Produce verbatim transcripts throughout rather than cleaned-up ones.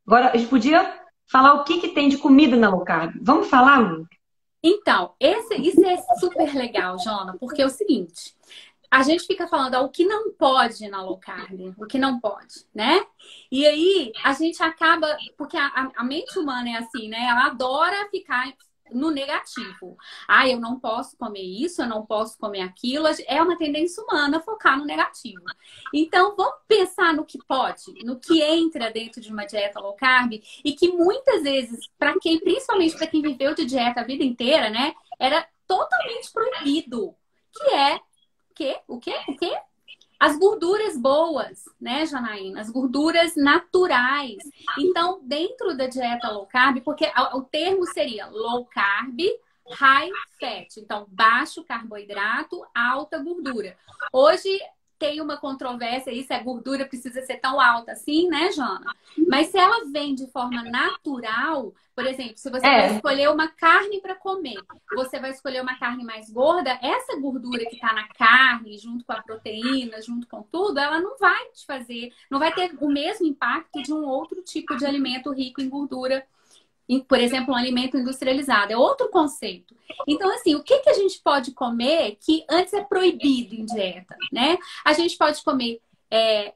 Agora, a gente podia falar o que que tem de comida na low carb. Vamos falar, Lu? Então, esse, isso é super legal, Jona, porque é o seguinte, a gente fica falando ah, o que não pode na low carb, o que não pode, né? E aí a gente acaba, porque a, a- a mente humana é assim, né? Ela adora ficar no negativo. Ah, eu não posso comer isso, eu não posso comer aquilo. É uma tendência humana focar no negativo. Então, vamos pensar no que pode, no que entra dentro de uma dieta low carb e que muitas vezes, para quem, principalmente para quem viveu de dieta a vida inteira, né, era totalmente proibido, que é quê? O quê? O quê? As gorduras boas, né, Janaína? As gorduras naturais. Então, dentro da dieta low carb, porque o termo seria low carb, high fat. Então, baixo carboidrato, alta gordura. Hoje tem uma controvérsia aí se a gordura precisa ser tão alta assim, né, Jana? Mas se ela vem de forma natural, por exemplo, se você vai É, escolher uma carne para comer, você vai escolher uma carne mais gorda, essa gordura que está na carne, junto com a proteína, junto com tudo, ela não vai te fazer, não vai ter o mesmo impacto de um outro tipo de alimento rico em gordura, em, por exemplo, um alimento industrializado. É outro conceito. Então, assim, o que, que a gente pode comer que antes é proibido em dieta, né? A gente pode comer é,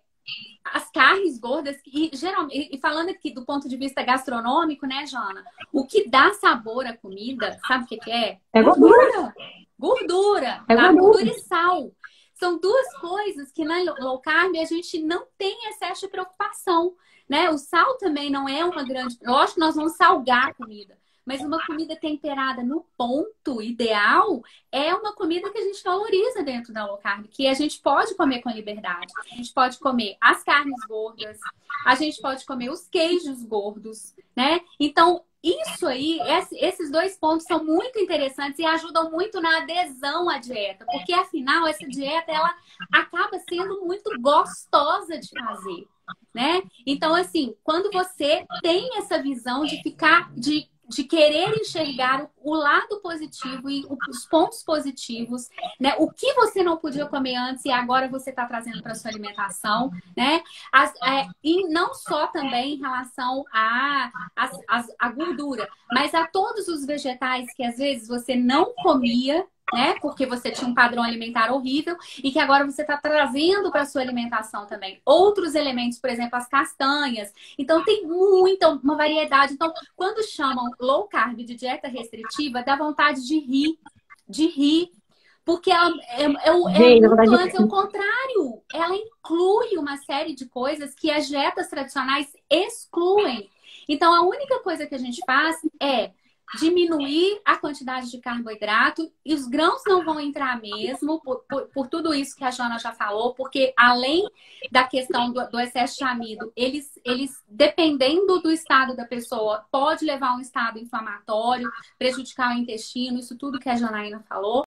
as carnes gordas, e geralmente, e falando aqui do ponto de vista gastronômico, né, Jana? O que dá sabor à comida, sabe o que que é? é gordura, Gordura! Gordura, é tá? Gordura gordura. e sal. São duas coisas que na low carb a gente não tem excesso de preocupação, né? O sal também não é uma grande... Lógico que nós vamos salgar a comida, mas uma comida temperada no ponto ideal é uma comida que a gente valoriza dentro da low carb, que a gente pode comer com liberdade. A gente pode comer as carnes gordas, a gente pode comer os queijos gordos, né? Então, isso aí, esses dois pontos são muito interessantes e ajudam muito na adesão à dieta, porque afinal essa dieta ela acaba sendo muito gostosa de fazer, né? Então, assim, quando você tem essa visão de ficar, de de querer enxergar o lado positivo e os pontos positivos, né? O que você não podia comer antes e agora você está trazendo para sua alimentação, né? As, é, e não só também em relação à a, a, a gordura, mas a todos os vegetais que às vezes você não comia, né? Porque você tinha um padrão alimentar horrível e que agora você está trazendo para sua alimentação também. Outros elementos, por exemplo, as castanhas. Então tem muita uma variedade. Então, quando chamam low carb de dieta restritiva, dá vontade de rir, de rir. Porque ela é, é, é Gente, na muito verdade, antes, é o contrário. Ela inclui uma série de coisas que as dietas tradicionais excluem. Então, a única coisa que a gente faz é diminuir a quantidade de carboidrato e os grãos não vão entrar mesmo, por, por, por tudo isso que a Joana já falou, porque além da questão do, do excesso de amido, eles, eles, dependendo do estado da pessoa, pode levar a um estado inflamatório, prejudicar o intestino, isso tudo que a Janaína falou.